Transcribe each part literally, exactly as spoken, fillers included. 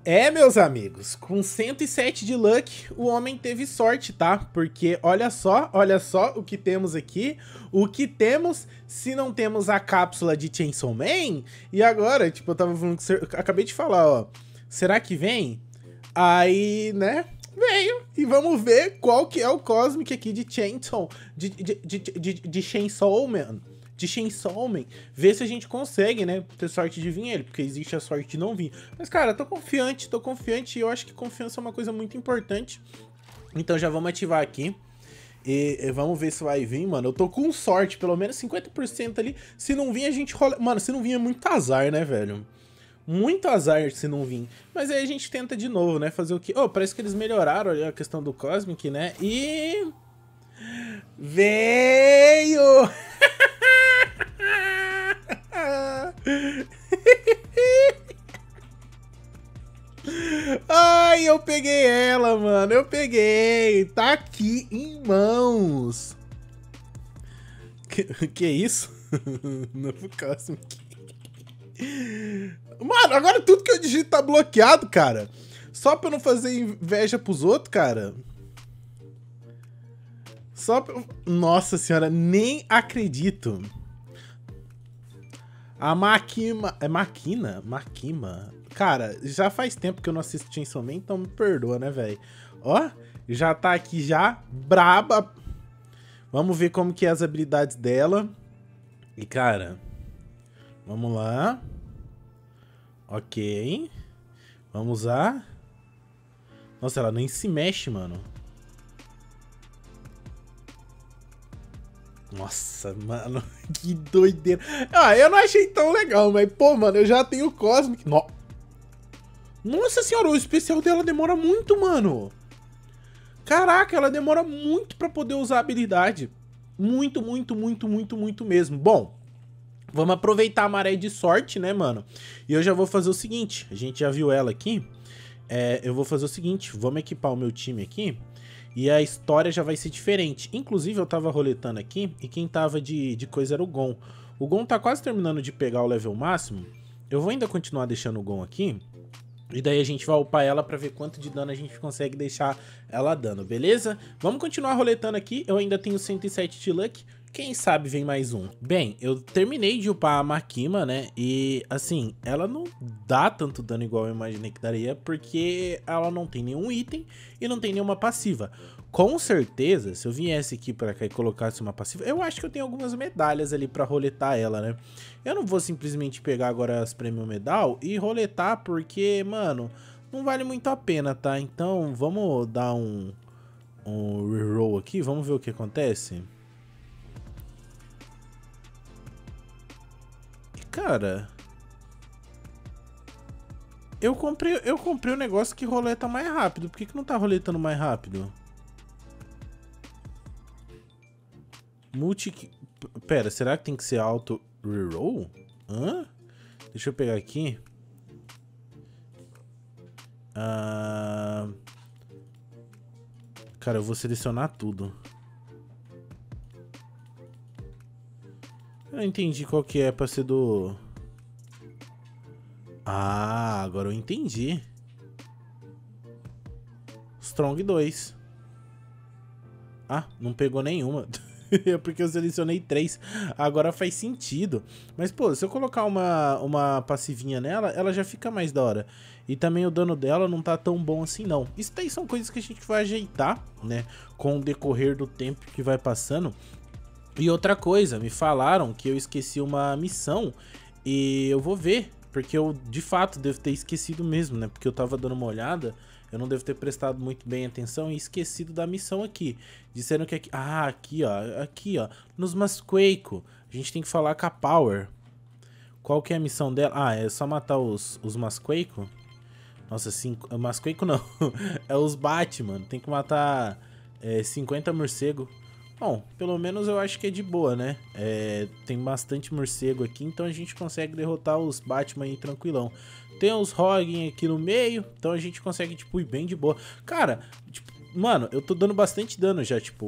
É, meus amigos, com cento e sete de luck, o homem teve sorte, tá? Porque olha só, olha só o que temos aqui. O que temos se não temos a cápsula de Chainsaw Man? E agora, tipo, eu tava falando que você, acabei de falar, ó. Será que vem? Aí, né? Veio. E vamos ver qual que é o Cosmic aqui de Chainsaw, de, de, de, de, de Chainsaw Man. De Chainsaw Man, ver se a gente consegue, né, ter sorte de vir ele, porque existe a sorte de não vir. Mas, cara, tô confiante, tô confiante, e eu acho que confiança é uma coisa muito importante. Então já vamos ativar aqui. E, e vamos ver se vai vir, mano. Eu tô com sorte, pelo menos cinquenta por cento ali. Se não vir, a gente rola... Mano, se não vir é muito azar, né, velho? Muito azar se não vir. Mas aí a gente tenta de novo, né, fazer o quê? Oh, parece que eles melhoraram ali a questão do Cosmic, né? E... veio! Ai, eu peguei ela, mano. Eu peguei. Tá aqui em mãos. Que, que isso? Novo Cosmic. Mano, agora tudo que eu digito tá bloqueado, cara. Só pra eu não fazer inveja pros outros, cara. Só pra... Nossa senhora, nem acredito. A Makima... É Makina? Makima? Cara, já faz tempo que eu não assisto Chainsaw Man, então me perdoa, né, velho? Ó, já tá aqui já, braba. Vamos ver como que é as habilidades dela. E, cara, vamos lá. Ok. Vamos usar. Nossa, ela nem se mexe, mano. Nossa, mano, que doideira. Ah, eu não achei tão legal, mas, pô, mano, eu já tenho o Cosmic. No... Nossa senhora, o especial dela demora muito, mano. Caraca, ela demora muito pra poder usar a habilidade. Muito, muito, muito, muito, muito mesmo. Bom, vamos aproveitar a maré de sorte, né, mano? E eu já vou fazer o seguinte, a gente já viu ela aqui. É, eu vou fazer o seguinte, vamos equipar o meu time aqui. E a história já vai ser diferente. Inclusive, eu tava roletando aqui e quem tava de, de coisa era o Gon. O Gon tá quase terminando de pegar o level máximo. Eu vou ainda continuar deixando o Gon aqui. E daí a gente vai upar ela pra ver quanto de dano a gente consegue deixar ela dando, beleza? Vamos continuar roletando aqui. Eu ainda tenho cento e sete de luck. Quem sabe vem mais um. Bem, eu terminei de upar a Makima, né? E, assim, ela não dá tanto dano igual eu imaginei que daria, porque ela não tem nenhum item e não tem nenhuma passiva. Com certeza, se eu viesse aqui pra cá e colocasse uma passiva, eu acho que eu tenho algumas medalhas ali pra roletar ela, né? Eu não vou simplesmente pegar agora as Premium Medal e roletar, porque, mano, não vale muito a pena, tá? Então, vamos dar um, um reroll aqui, vamos ver o que acontece. Cara, eu comprei, eu comprei um negócio que roleta mais rápido. Por que que não tá roletando mais rápido? Multi... Pera, será que tem que ser auto reroll? Hã? Deixa eu pegar aqui. Ah... Cara, eu vou selecionar tudo. Eu não entendi qual que é pra ser do... Ah, agora eu entendi. Strong dois. Ah, não pegou nenhuma. É porque eu selecionei três. Agora faz sentido. Mas, pô, se eu colocar uma, uma passivinha nela, ela já fica mais da hora. E também o dano dela não tá tão bom assim, não. Isso daí são coisas que a gente vai ajeitar, né? Com o decorrer do tempo que vai passando. E outra coisa, me falaram que eu esqueci uma missão. E eu vou ver. Porque eu, de fato, devo ter esquecido mesmo, né? Porque eu tava dando uma olhada... Eu não devo ter prestado muito bem atenção e esquecido da missão aqui. Disseram que aqui... Ah, aqui, ó. Aqui, ó. Nos Masqueiko. A gente tem que falar com a Power. Qual que é a missão dela? Ah, é só matar os, os Masqueiko? Nossa, cinco... Masqueiko não. É os Batman. Tem que matar é, cinquenta morcegos. Bom, pelo menos eu acho que é de boa, né? É, tem bastante morcego aqui, então a gente consegue derrotar os Batman aí tranquilão. Tem os Roggin aqui no meio, então a gente consegue, tipo, ir bem de boa. Cara, tipo, mano, eu tô dando bastante dano já, tipo...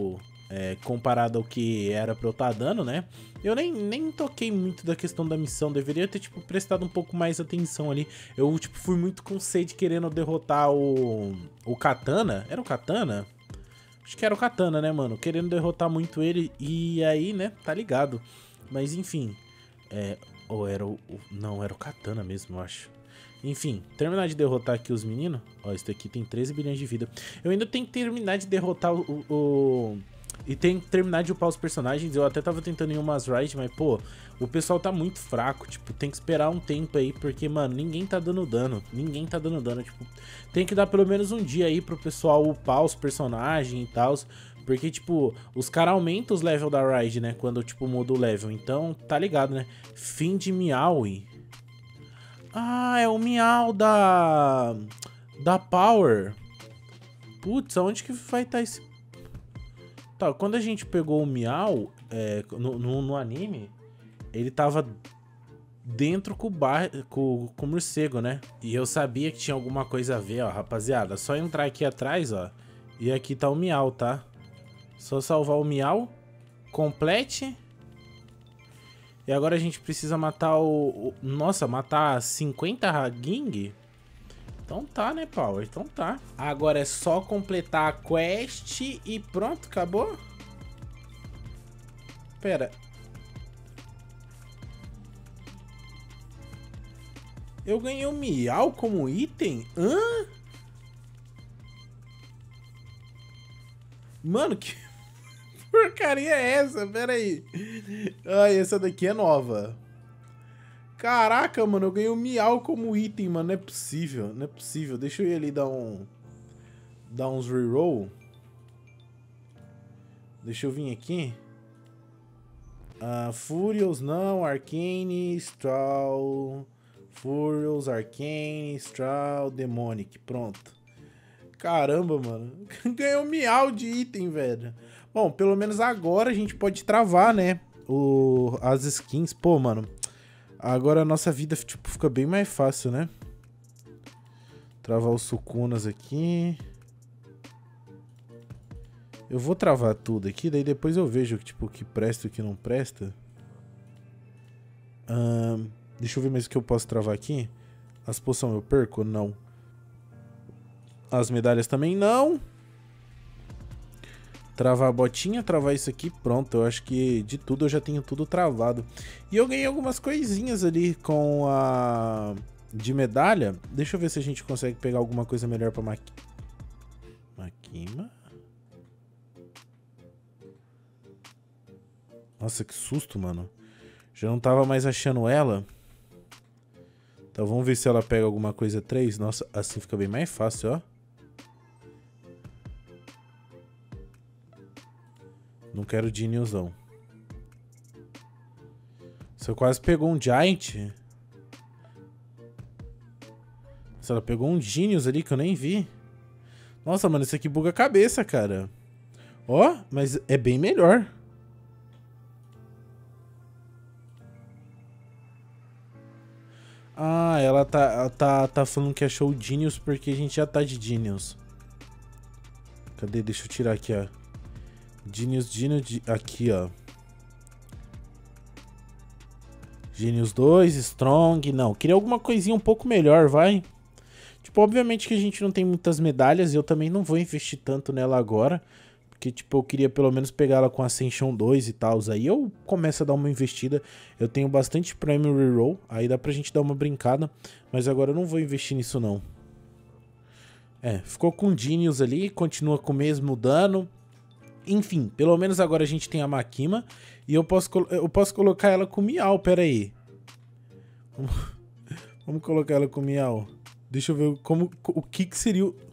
É, comparado ao que era pra eu estar dando, né? Eu nem, nem toquei muito da questão da missão. Deveria ter, tipo, prestado um pouco mais atenção ali. Eu, tipo, fui muito com sede querendo derrotar o... O Katana. Era o Katana? Acho que era o Katana, né, mano? Querendo derrotar muito ele. E aí, né, tá ligado. Mas, enfim. É... Ou era o... Não, era o Katana mesmo, eu acho. Enfim, terminar de derrotar aqui os meninos. Ó, esse daqui tem treze bilhões de vida. Eu ainda tenho que terminar de derrotar o... o... E tem que terminar de upar os personagens. Eu até tava tentando em umas raids, mas, pô, o pessoal tá muito fraco. Tipo, tem que esperar um tempo aí, porque, mano, ninguém tá dando dano. Ninguém tá dando dano. Tipo, tem que dar pelo menos um dia aí pro pessoal upar os personagens e tal. Porque, tipo, os caras aumentam os levels da raid, né? Quando, tipo, muda o level. Então, tá ligado, né? Fim de Meowie. Ah, é o Meow da... Da Power. Putz, aonde que vai estar esse... Tá, quando a gente pegou o Meow é, no, no, no anime, ele tava dentro com o, bar, com, com o morcego, né? E eu sabia que tinha alguma coisa a ver, ó, rapaziada. Só entrar aqui atrás, ó. E aqui tá o Meow, tá? Só salvar o Meow. Complete. E agora a gente precisa matar o... o nossa, matar cinquenta Haging? Então tá, né, Power? Então tá. Agora é só completar a quest e pronto, acabou? Pera. Eu ganhei o Meow como item? Hã? Mano, que porcaria é essa? Pera aí. Ai, essa daqui é nova. Caraca, mano, eu ganhei o Meow como item, mano. Não é possível, não é possível. Deixa eu ir ali dar um... Dar uns reroll. Deixa eu vir aqui. Ah, Furious, não. Arcane, Straw. Furious, Arcane, Straw, Demonic. Pronto. Caramba, mano. Ganhei o Meow de item, velho. Bom, pelo menos agora a gente pode travar, né? O... As skins. Pô, mano... Agora a nossa vida, tipo, fica bem mais fácil, né? Travar os sucunas aqui. Eu vou travar tudo aqui, daí depois eu vejo, tipo, o que presta e o que não presta. Hum, deixa eu ver mais o que eu posso travar aqui. As poções eu perco? Não. As medalhas também não. Travar a botinha, travar isso aqui, pronto. Eu acho que de tudo eu já tenho tudo travado. E eu ganhei algumas coisinhas ali com a... De medalha. Deixa eu ver se a gente consegue pegar alguma coisa melhor pra Maqui... Makima? Nossa, que susto, mano. Já não tava mais achando ela. Então vamos ver se ela pega alguma coisa três. Nossa, assim fica bem mais fácil, ó. Não quero Genius, não. Você quase pegou um Giant. Nossa, ela pegou um Genius ali que eu nem vi. Nossa, mano, isso aqui buga a cabeça, cara. Ó, mas é bem melhor. Ah, ela tá, ela tá, tá falando que achou o Genius porque a gente já tá de Genius. Cadê? Deixa eu tirar aqui, ó. Genius, Genius, aqui, ó. Genius dois, Strong, não. Queria alguma coisinha um pouco melhor, vai. Tipo, obviamente que a gente não tem muitas medalhas e eu também não vou investir tanto nela agora. Porque, tipo, eu queria pelo menos pegar ela com Ascension dois e tal. Aí eu começo a dar uma investida. Eu tenho bastante Prêmio Reroll. Aí dá pra gente dar uma brincada. Mas agora eu não vou investir nisso, não. É, ficou com Genius ali. Continua com o mesmo dano. Enfim, pelo menos agora a gente tem a Makima. E eu posso, eu posso colocar ela com Meow, pera aí. Vamos colocar ela com Meow. Deixa eu ver como, o que que seria o...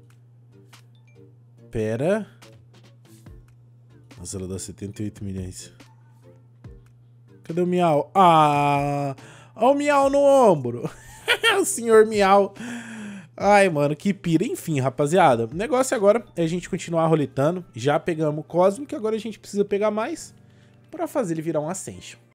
Pera. Nossa, ela dá setenta e oito milhões. Cadê o Meow? Ah! Olha o Meow no ombro. O senhor Meow. Ai, mano, que pira. Enfim, rapaziada, o negócio agora é a gente continuar roletando. Já pegamos o Cosmic, agora a gente precisa pegar mais pra fazer ele virar um Ascension.